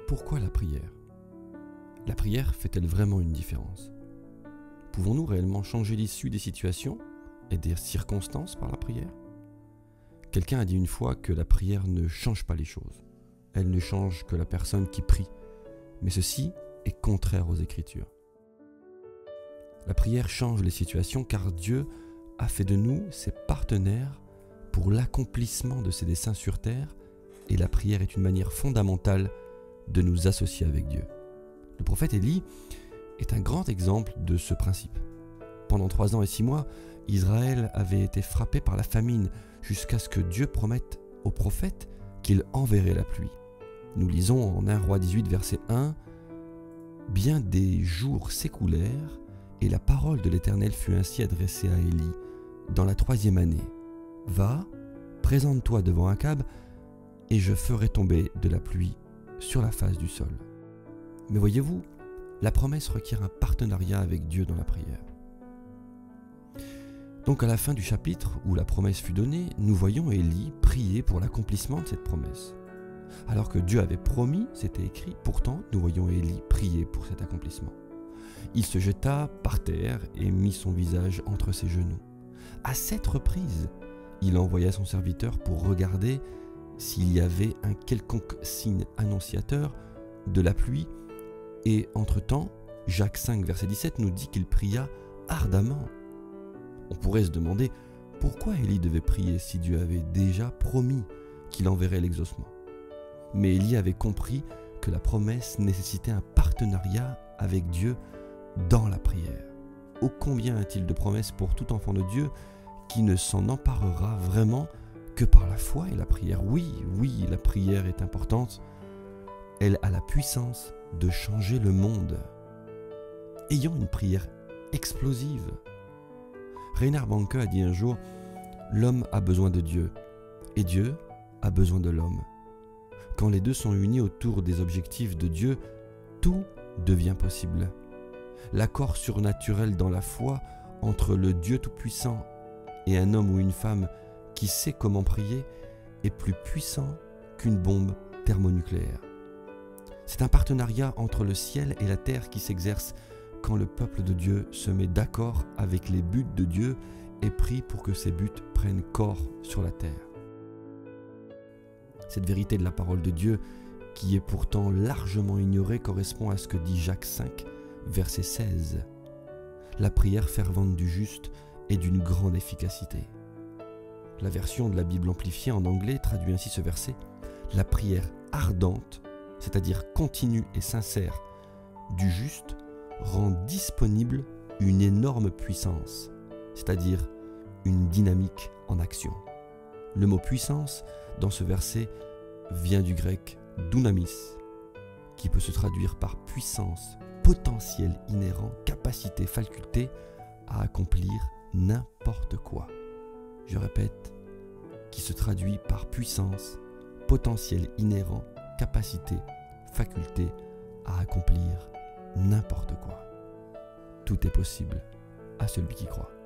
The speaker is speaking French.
pourquoi la prière? La prière fait-elle vraiment une différence? Pouvons-nous réellement changer l'issue des situations et des circonstances par la prière? Quelqu'un a dit une fois que la prière ne change pas les choses. Elle ne change que la personne qui prie. Mais ceci est contraire aux Écritures. La prière change les situations car Dieu a fait de nous ses partenaires pour l'accomplissement de ses desseins sur terre, et la prière est une manière fondamentale de nous associer avec Dieu. Le prophète Élie est un grand exemple de ce principe. Pendant 3 ans et 6 mois, Israël avait été frappé par la famine jusqu'à ce que Dieu promette au prophète qu'il enverrait la pluie. Nous lisons en 1 Roi 18, verset 1, « Bien des jours s'écoulèrent, et la parole de l'Éternel fut ainsi adressée à Élie dans la 3e année. Va, présente-toi devant Akab, et je ferai tomber de la pluie sur la face du sol. » Mais voyez-vous, la promesse requiert un partenariat avec Dieu dans la prière. Donc à la fin du chapitre où la promesse fut donnée, nous voyons Élie prier pour l'accomplissement de cette promesse. Alors que Dieu avait promis, c'était écrit, pourtant nous voyons Élie prier pour cet accomplissement. Il se jeta par terre et mit son visage entre ses genoux. À 7 reprises, il envoya son serviteur pour regarder s'il y avait un quelconque signe annonciateur de la pluie. Et entre-temps, Jacques 5, verset 17 nous dit qu'il pria ardemment. On pourrait se demander pourquoi Élie devait prier si Dieu avait déjà promis qu'il enverrait l'exaucement. Mais Élie avait compris que la promesse nécessitait un partenariat avec Dieu dans la prière. Ô combien a-t-il de promesses pour tout enfant de Dieu qui ne s'en emparera vraiment que par la foi et la prière. Oui, la prière est importante. Elle a la puissance de changer le monde. Ayons une prière explosive. Reinhard Bonnke a dit un jour, « L'homme a besoin de Dieu et Dieu a besoin de l'homme. Quand les deux sont unis autour des objectifs de Dieu, tout devient possible. L'accord surnaturel dans la foi entre le Dieu Tout-Puissant et un homme ou une femme qui sait comment prier est plus puissant qu'une bombe thermonucléaire. C'est un partenariat entre le ciel et la terre qui s'exerce quand le peuple de Dieu se met d'accord avec les buts de Dieu et prie pour que ces buts prennent corps sur la terre. Cette vérité de la parole de Dieu, qui est pourtant largement ignorée, correspond à ce que dit Jacques 5, verset 16. La prière fervente du juste est d'une grande efficacité. La version de la Bible amplifiée en anglais traduit ainsi ce verset. La prière ardente, c'est-à-dire continue et sincère, du juste rend disponible une énorme puissance, c'est-à-dire une dynamique en action. Le mot puissance dans ce verset vient du grec dunamis, qui peut se traduire par puissance, potentiel inhérent, capacité, faculté à accomplir n'importe quoi. Je répète, qui se traduit par puissance, potentiel inhérent, capacité, faculté à accomplir n'importe quoi. Tout est possible à celui qui croit.